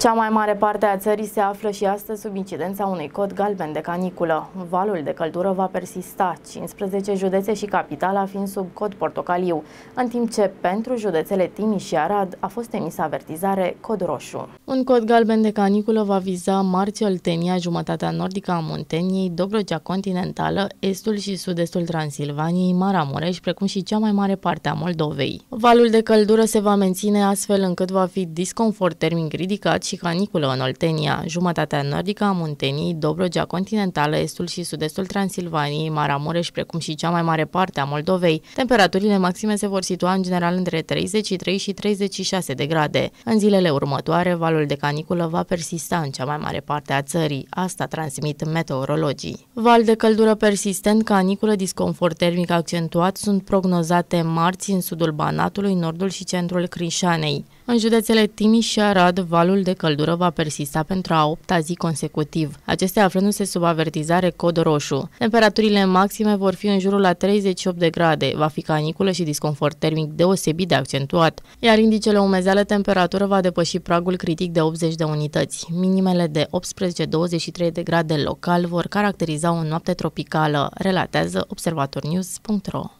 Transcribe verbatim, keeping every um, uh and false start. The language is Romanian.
Cea mai mare parte a țării se află și astăzi sub incidența unui cod galben de caniculă. Valul de căldură va persista, cincisprezece județe și capitala fiind sub cod portocaliu, în timp ce pentru județele Timiș și Arad a fost emisă avertizare cod roșu. Un cod galben de caniculă va viza marți Oltenia, jumătatea nordică a Munteniei, Dobrogea continentală, estul și sud-estul Transilvaniei, Maramureș, precum și cea mai mare parte a Moldovei. Valul de căldură se va menține astfel încât va fi disconfort termic ridicat și caniculă în Oltenia, jumătatea nordică a Munteniei, Dobrogea continentală, estul și sud-estul Transilvaniei, Maramureș, precum și cea mai mare parte a Moldovei. Temperaturile maxime se vor situa în general între treizeci și trei și treizeci și șase de grade. În zilele următoare, valul de caniculă va persista în cea mai mare parte a țării, asta transmit meteorologii. Val de căldură persistent, caniculă, disconfort termic accentuat sunt prognozate marți în sudul Banatului, nordul și centrul Crișanei. În județele Timiș și Arad, valul de căldură va persista pentru a opta zi consecutiv, acestea aflându-se sub avertizare cod roșu. Temperaturile maxime vor fi în jurul la treizeci și opt de grade, va fi caniculă și disconfort termic deosebit de accentuat, iar indicele umezeală temperatură va depăși pragul critic de optzeci de unități. Minimele de optsprezece douăzeci și trei de grade local vor caracteriza o noapte tropicală, relatează observator news punct ro.